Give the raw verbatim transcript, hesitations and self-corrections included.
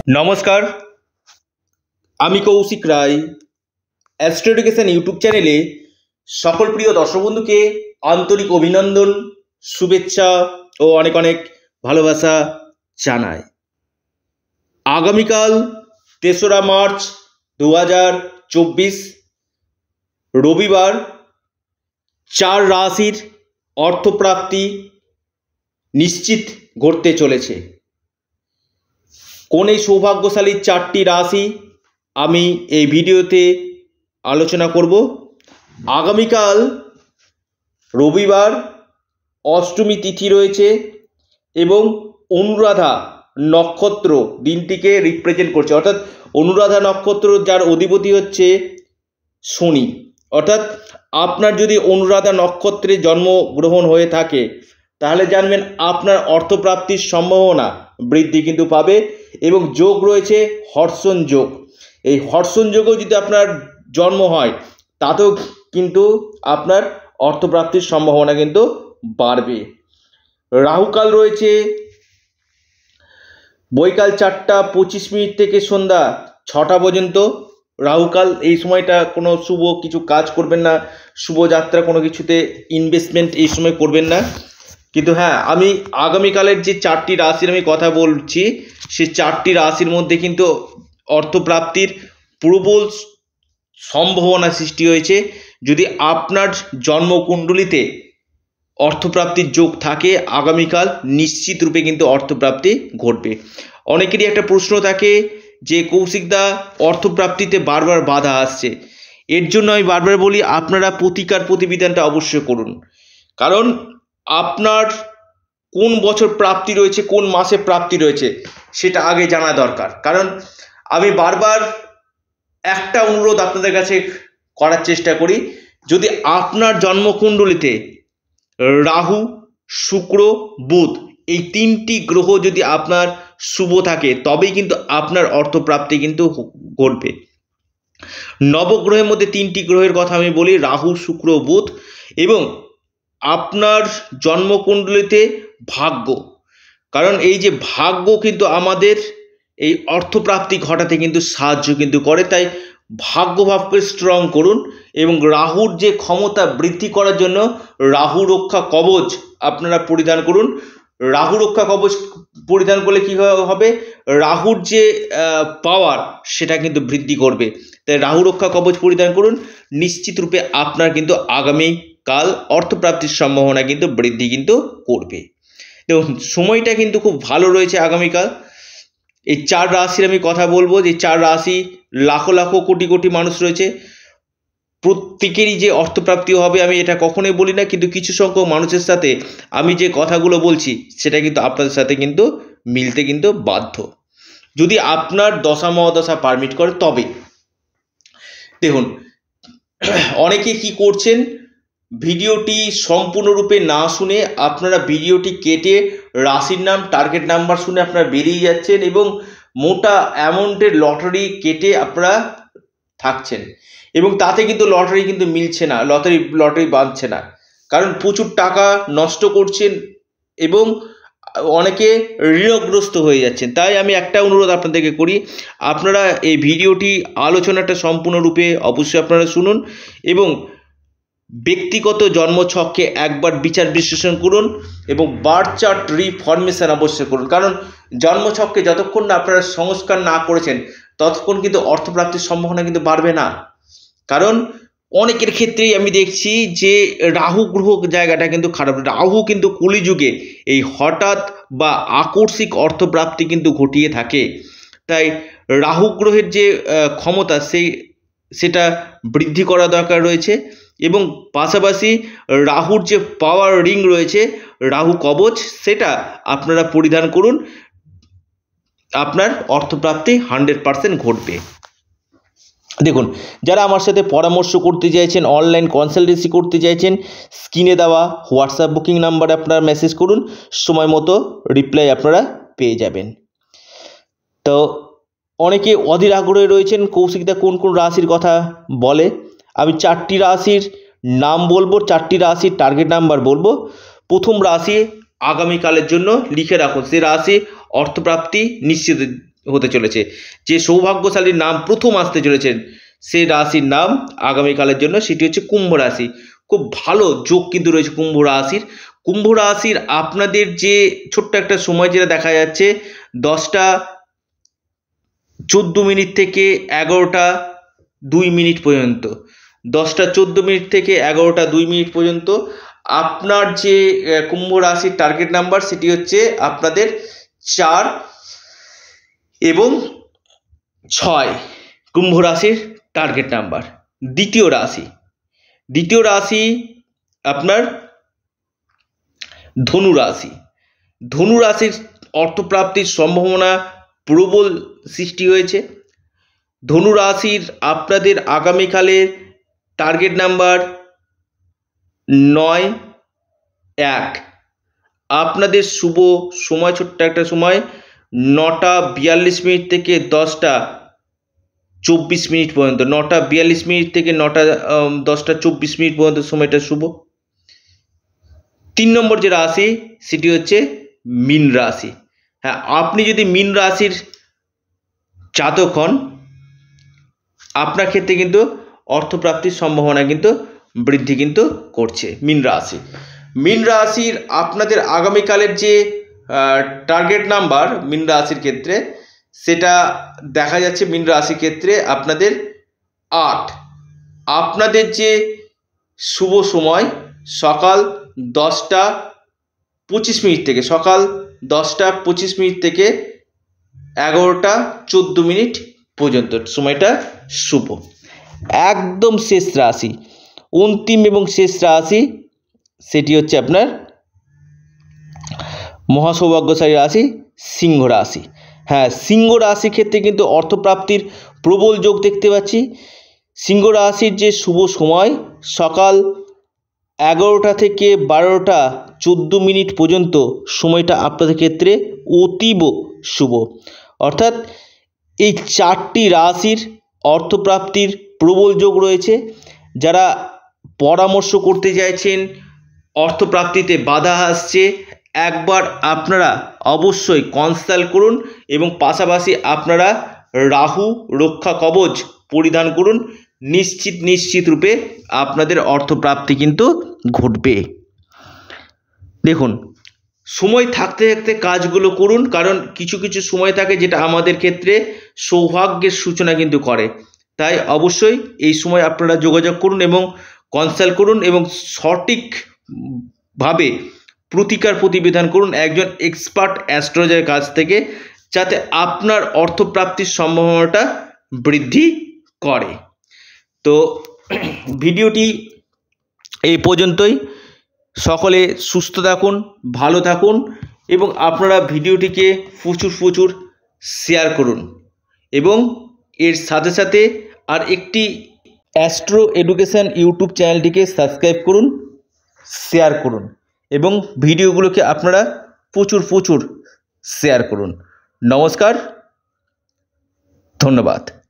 নমস্কার, আমি Koushik Roy. Astro education YouTube চ্যানেলে সকল প্রিয় দর্শক বন্ধুকে আন্তরিক অভিনন্দন, শুভেচ্ছা ও অনেক অনেক ভালোবাসা জানাই। আগামীকাল তেসরা মার্চ দু হাজার চব্বিশ রবিবার চার রাশির অর্থপ্রাপ্তি নিশ্চিত ঘটতে চলেছে। কোন এই সৌভাগ্যশালী চারটি রাশি আমি এই ভিডিওতে আলোচনা করব। আগামীকাল রবিবার অষ্টমী তিথি রয়েছে এবং অনুরাধা নক্ষত্র দিনটিকে রিপ্রেজেন্ট করছে, অর্থাৎ অনুরাধা নক্ষত্র যার অধিপতি হচ্ছে শনি। অর্থাৎ আপনার যদি অনুরাধা নক্ষত্রে জন্মগ্রহণ হয়ে থাকে তাহলে জানবেন আপনার অর্থপ্রাপ্তির সম্ভাবনা বৃদ্ধি কিন্তু পাবে এবং যোগ রয়েছে হর্ষণ যোগ। এই হর্ষণ যোগও যদি আপনার জন্ম হয় তাতেও কিন্তু আপনার অর্থপ্রাপ্তির সম্ভাবনা কিন্তু বাড়বে। রাহুকাল রয়েছে বৈকাল চারটা পঁচিশ মিনিট থেকে সন্ধ্যা ছটা পর্যন্ত রাহুকাল। এই সময়টা কোনো শুভ কিছু কাজ করবেন না, শুভযাত্রা কোনো কিছুতে ইনভেস্টমেন্ট এই সময় করবেন না। কিন্তু হ্যাঁ, আমি আগামীকালের যে চারটি রাশির আমি কথা বলছি সেই চারটি রাশির মধ্যে কিন্তু অর্থপ্রাপ্তির প্রবল সম্ভাবনা সৃষ্টি হয়েছে। যদি আপনার জন্মকুণ্ডলিতে অর্থপ্রাপ্তির যোগ থাকে আগামীকাল নিশ্চিত রূপে কিন্তু অর্থপ্রাপ্তি ঘটবে। অনেকেরই একটা প্রশ্ন থাকে যে কৌশিকদা অর্থপ্রাপ্তিতে বারবার বাধা আসছে। এর জন্য আমি বারবার বলি আপনারা প্রতিকার প্রতিবিধানটা অবশ্যই করুন, কারণ আপনার কোন বছর প্রাপ্তি রয়েছে, কোন মাসে প্রাপ্তি রয়েছে সেটা আগে জানা দরকার। কারণ আমি বারবার একটা অনুরোধ আপনাদের কাছে করার চেষ্টা করি, যদি আপনার জন্মকুণ্ডলিতে রাহু, শুক্র, বুধ এই তিনটি গ্রহ যদি আপনার শুভ থাকে তবেই কিন্তু আপনার অর্থপ্রাপ্তি কিন্তু ঘটবে। নবগ্রহের মধ্যে তিনটি গ্রহের কথা আমি বলি, রাহু, শুক্র, বুধ। এবং আপনার জন্মকুণ্ডলিতে ভাগ্য, কারণ এই যে ভাগ্য কিন্তু আমাদের এই অর্থপ্রাপ্তি ঘটাতে কিন্তু সাহায্য কিন্তু করে। তাই ভাগ্যভাবকে স্ট্রং করুন এবং রাহুর যে ক্ষমতা বৃদ্ধি করার জন্য রাহু রক্ষা কবচ আপনারা পরিধান করুন। রাহু রক্ষা কবচ পরিধান করলে কী হবে, রাহুর যে পাওয়ার সেটা কিন্তু বৃদ্ধি করবে। তাই রাহু রক্ষা কবচ পরিধান করুন, নিশ্চিত রূপে আপনার কিন্তু আগামী কাল অর্থপ্রাপ্তির সম্ভাবনা কিন্তু বৃদ্ধি কিন্তু করবে। দেখুন সময়টা কিন্তু খুব ভালো রয়েছে আগামীকাল। এই চার রাশির আমি কথা বলবো, যে চার রাশি লাখো লাখো কোটি কোটি মানুষ রয়েছে, প্রত্যেকেরই যে অর্থপ্রাপ্তি হবে আমি এটা কখনোই বলি না, কিন্তু কিছু সংখ্যক মানুষের সাথে আমি যে কথাগুলো বলছি সেটা কিন্তু আপনাদের সাথে কিন্তু মিলতে কিন্তু বাধ্য, যদি আপনার দশা মহাদশা পারমিট করে তবে। দেখুন অনেকে কি করছেন, ভিডিওটি সম্পূর্ণরূপে না শুনে আপনারা ভিডিওটি কেটে রাশির নাম, টার্গেট নাম্বার শুনে আপনারা বেরিয়ে যাচ্ছেন এবং মোটা অ্যামাউন্টের লটারি কেটে আপনারা থাকছেন এবং তাতে কিন্তু লটারি কিন্তু মিলছে না, লটারি লটারি বাঁধছে না, কারণ প্রচুর টাকা নষ্ট করছেন এবং অনেকে ঋণগ্রস্ত হয়ে যাচ্ছেন। তাই আমি একটা অনুরোধ আপনাদেরকে করি, আপনারা এই ভিডিওটি আলোচনাটা সম্পূর্ণরূপে অবশ্যই আপনারা শুনুন এবং ব্যক্তিগত জন্মছককে একবার বিচার বিশ্লেষণ করুন এবং বার্থ চার্ট রিফরমেশন অবশ্যই করুন। কারণ জন্মছককে যতক্ষণ না আপনারা সংস্কার না করেছেন ততক্ষণ কিন্তু অর্থপ্রাপ্তির সম্ভাবনা কিন্তু বাড়বে না। কারণ অনেকের ক্ষেত্রেই আমি দেখছি যে রাহু গ্রহ জায়গাটা কিন্তু খারাপ। রাহু কিন্তু কলিযুগে এই হঠাৎ বা আকস্মিক অর্থপ্রাপ্তি কিন্তু ঘটিয়ে থাকে। তাই রাহু গ্রহের যে ক্ষমতা সেই সেটা বৃদ্ধি করা দরকার রয়েছে এবং পাশাপাশি রাহুর যে পাওয়ার রিং রয়েছে রাহু কবচ সেটা আপনারা পরিধান করুন, আপনার অর্থপ্রাপ্তি হান্ড্রেড পারসেন্ট ঘটবে। দেখুন যারা আমার সাথে পরামর্শ করতে চাইছেন, অনলাইন কনসালটেন্সি করতে চাইছেন, স্ক্রিনে দেওয়া হোয়াটসঅ্যাপ বুকিং নাম্বারে আপনারা মেসেজ করুন, সময় মতো রিপ্লাই আপনারা পেয়ে যাবেন। তো অনেকে অধীর আগ্রহে রয়েছেন কৌশিকদা কোন কোন রাশির কথা বলে। আমি চারটি রাশির নাম বলবো, চারটি রাশির টার্গেট নাম্বার বলবো। প্রথম রাশি আগামীকালের জন্য লিখে রাখুন, সে রাশি অর্থপ্রাপ্তি নিশ্চিত হতে চলেছে। যে সৌভাগ্যশালীর নাম প্রথম আসতে চলেছেন সেই রাশির নাম আগামীকালের জন্য সেটি হচ্ছে কুম্ভ রাশি। খুব ভালো যোগ কিন্তু রয়েছে কুম্ভ রাশির। কুম্ভ রাশির আপনাদের যে ছোট্ট একটা সময় যেটা দেখা যাচ্ছে দশটা চোদ্দ মিনিট থেকে এগারোটা দুই মিনিট পর্যন্ত, দশটা চোদ্দ মিনিট থেকে এগারোটা দুই মিনিট পর্যন্ত আপনার যে কুম্ভ রাশির টার্গেট নাম্বার সেটি হচ্ছে আপনাদের চার এবং ছয়। কুম্ভ রাশির টার্গেট নাম্বার। দ্বিতীয় রাশি, দ্বিতীয় রাশি আপনার ধনু রাশি। ধনু রাশির অর্থপ্রাপ্তির সম্ভাবনা প্রবল সৃষ্টি হয়েছে। ধনু রাশির আপনাদের আগামীকালের টার্গেট নাম্বার নয় এক। আপনাদের শুভ সময় ছোট্ট একটা সময় নটা বিয়াল্লিশ মিনিট থেকে দশটা চব্বিশ মিনিট পর্যন্ত, নটা বিয়াল্লিশ মিনিট থেকে নটা দশটা চব্বিশ মিনিট পর্যন্ত সময়টা শুভ। তিন নম্বর যে রাশি সেটি হচ্ছে মীন রাশি। হ্যাঁ, আপনি যদি মীন রাশির জাতক হন আপনার ক্ষেত্রে কিন্তু অর্থপ্রাপ্তির সম্ভাবনা কিন্তু বৃদ্ধি কিন্তু করছে মীন রাশি। মীন রাশির আপনাদের আগামীকালের যে টার্গেট নাম্বার মীন রাশির ক্ষেত্রে সেটা দেখা যাচ্ছে মীন রাশির ক্ষেত্রে আপনাদের আট। আপনাদের যে শুভ সময় সকাল দশটা পঁচিশ মিনিট থেকে, সকাল দশটা পঁচিশ মিনিট থেকে এগারোটা চোদ্দ মিনিট পর্যন্ত সময়টা শুভ। একদম শেষ রাশি, অন্তিম এবং শেষ রাশি সেটি হচ্ছে আপনার মহাসৌভাগ্যশালী রাশি সিংহ রাশি। হ্যাঁ, সিংহ রাশির ক্ষেত্রে কিন্তু অর্থপ্রাপ্তির প্রবল যোগ দেখতে পাচ্ছি। সিংহ রাশির যে শুভ সময় সকাল এগারোটা থেকে বারোটা চোদ্দো মিনিট পর্যন্ত সময়টা আপনাদের ক্ষেত্রে অতীব শুভ। অর্থাৎ এই চারটি রাশির অর্থপ্রাপ্তির প্রবল যোগ রয়েছে। যারা পরামর্শ করতে চাইছেন, অর্থপ্রাপ্তিতে বাধা আসছে, একবার আপনারা অবশ্যই কনসাল্ট করুন এবং পাশাপাশি আপনারা রাহু রক্ষা কবচ পরিধান করুন। নিশ্চিত নিশ্চিত রূপে আপনাদের অর্থপ্রাপ্তি কিন্তু ঘটবে। দেখুন, সময় থাকতে থাকতে কাজগুলো করুন, কারণ কিছু কিছু সময় থাকে যেটা আমাদের ক্ষেত্রে সৌভাগ্যের সূচনা কিন্তু করে। তাই অবশ্যই এই সময় আপনারা যোগাযোগ করুন এবং কনসাল্ট করুন এবং সঠিকভাবে প্রতিকার প্রতিবিধান করুন একজন এক্সপার্ট অ্যাস্ট্রোলজারের কাছ থেকে, যাতে আপনার অর্থপ্রাপ্তির সম্ভাবনাটা বৃদ্ধি করে। তো ভিডিওটি এই পর্যন্তই। সকলে সুস্থ থাকুন, ভালো থাকুন এবং আপনারা ভিডিওটিকে প্রচুর প্রচুর শেয়ার করুন এবং এর সাথে সাথে আর একটি অ্যাস্ট্রো এডুকেশন ইউটিউব চ্যানেলটিকে সাবস্ক্রাইব করুন, শেয়ার করুন এবং ভিডিওগুলোকে আপনারা প্রচুর প্রচুর শেয়ার করুন। নমস্কার, ধন্যবাদ।